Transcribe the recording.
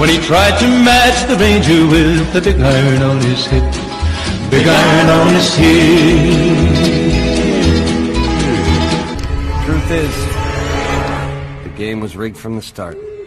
when he tried to match the ranger with the big iron on his hip. Big iron on his hip. Truth is, the game was rigged from the start.